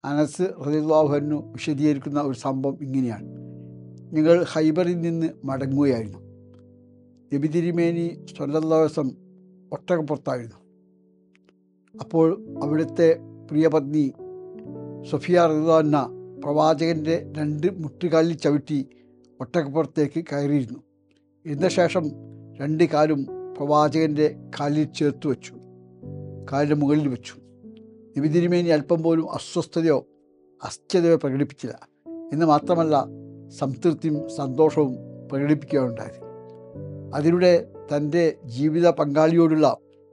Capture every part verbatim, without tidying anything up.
അനസ് റളിയല്ലാഹു അൻഹു വിശദീകരിക്കുന്ന ഒരു സംഭവം ഇങ്ങനെയാണ്. ഞങ്ങൾ ഖൈബറിൽ നിന്ന് മടങ്ങുകയായിരുന്നു. നബി തിരുമേനി സ്വല്ലല്ലാഹു അലൈഹി വസല്ലം ഒട്ടകപ്പുറത്തായിരുന്നു. അപ്പോൾ അവിടുത്തെ പ്രിയപത്നി സഫിയ റളിയല്ലാഹു അൻഹ പ്രവാചകൻ്റെ രണ്ട് മുട്ടുകാലിൽ ചവിട്ടി ഒട്ടകപ്പുറത്തേക്ക് കയറിയിരുന്നു. ഇതിന് ശേഷം രണ്ട് കാലും പ്രവാചകൻ്റെ കാലിൽ ചേർത്ത് വെച്ചു, കാലിൻ്റെ മുകളിൽ വെച്ചു. നബി തിരുമേനി അല്പം പോലും അസ്വസ്ഥതയോ അസ്ഥിരതയോ പ്രകടിപ്പിച്ചില്ല. എന്ന് മാത്രമല്ല, സംതൃപ്തിയും സന്തോഷവും പ്രകടിപ്പിക്കുകയുണ്ടായത്. അതിലൂടെ തൻ്റെ ജീവിത പങ്കാളിയോടുള്ള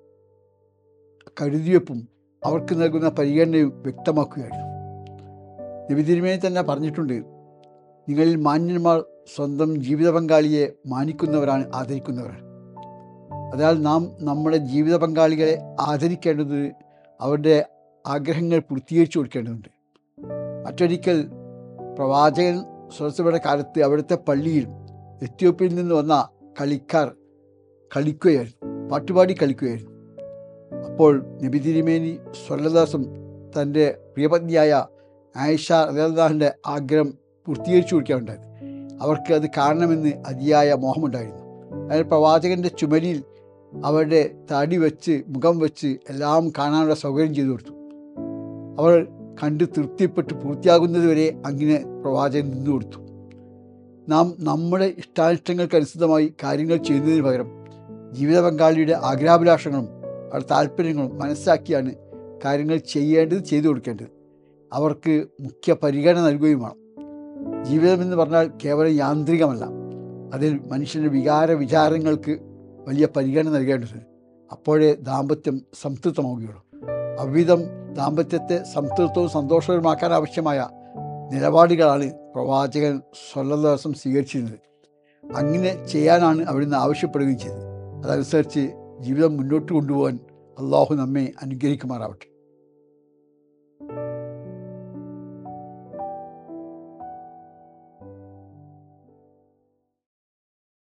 കരുതിവെപ്പും അവർക്ക് നൽകുന്ന പരിഗണനയും വ്യക്തമാക്കുകയായിരുന്നു. നബി തിരുമേനി തന്നെ പറഞ്ഞിട്ടുണ്ട്, നിങ്ങളിൽ മാന്യന്മാർ സ്വന്തം ജീവിത പങ്കാളിയെ മാനിക്കുന്നവരാണ്, ആദരിക്കുന്നവരാണ്. അതിനാൽ നാം നമ്മുടെ ജീവിത പങ്കാളികളെ ആദരിക്കേണ്ടത് അവരുടെ ആഗ്രഹങ്ങൾ പൂർത്തീകരിച്ചു കൊടുക്കേണ്ടതുണ്ട്. മറ്റൊരിക്കൽ പ്രവാചകൻ സ്വലസഭയുടെ കാലത്ത് അവിടുത്തെ പള്ളിയിൽ എത്യോപ്യയിൽ നിന്ന് വന്ന കളിക്കാർ കളിക്കുകയായിരുന്നു, പാട്ടുപാടി കളിക്കുകയായിരുന്നു. അപ്പോൾ നബി തിരുമേനി സ്വല്ലല്ലാഹു അലൈഹി വസല്ലം തൻ്റെ പ്രിയപത്നിയായ ആയിഷ റളിയല്ലാഹുവിൻ്റെ ആഗ്രഹം പൂർത്തീകരിച്ചു കൊടുക്കുകയുണ്ടായത്. അവർക്ക് അത് കാണണമെന്ന് അതിയായ മോഹമുണ്ടായിരുന്നു. അതിൽ പ്രവാചകൻ്റെ ചുമലിൽ അവരുടെ താടി വെച്ച് മുഖം വെച്ച് എല്ലാം കാണാനുള്ള സൗകര്യം ചെയ്തു കൊടുത്തു. അവർ കണ്ട് തൃപ്തിപ്പെട്ട് പൂർത്തിയാകുന്നത് വരെ അങ്ങനെ പ്രവാചകൻ നിന്നു കൊടുത്തു. നാം നമ്മുടെ ഇഷ്ടാനിഷ്ടങ്ങൾക്കനുസൃതമായി കാര്യങ്ങൾ ചെയ്യുന്നതിന് പകരം ജീവിത പങ്കാളിയുടെ ആഗ്രഹാഭിലാഷങ്ങളും അവരുടെ താല്പര്യങ്ങളും മനസ്സിലാക്കിയാണ് കാര്യങ്ങൾ ചെയ്യേണ്ടത് ചെയ്തു കൊടുക്കേണ്ടത്. അവർക്ക് മുഖ്യ പരിഗണന നൽകുകയും വേണം. ജീവിതമെന്ന് പറഞ്ഞാൽ കേവലം യാന്ത്രികമല്ല, അതിൽ മനുഷ്യൻ്റെ വികാര വിചാരങ്ങൾക്ക് വലിയ പരിഗണന നൽകേണ്ടതുണ്ട്. അപ്പോഴേ ദാമ്പത്യം സംതൃപ്തമാവുകയുള്ളൂ. അവിധം ദാമ്പത്യത്തെ സംതൃപ്തവും സന്തോഷകരമാക്കാൻ ആവശ്യമായ നിലപാടുകളാണ് പ്രവാചകൻ സ്വല്ലല്ലാഹു അലൈഹി വസല്ലം സ്വീകരിച്ചിരുന്നത്. അങ്ങനെ ചെയ്യാനാണ് അവിടുന്ന് ആവശ്യപ്പെടുകയും ചെയ്തത്. അതനുസരിച്ച് ജീവിതം മുന്നോട്ട് കൊണ്ടുപോകാൻ അള്ളാഹു നമ്മെ അനുഗ്രഹിക്കുമാറാവട്ടെ.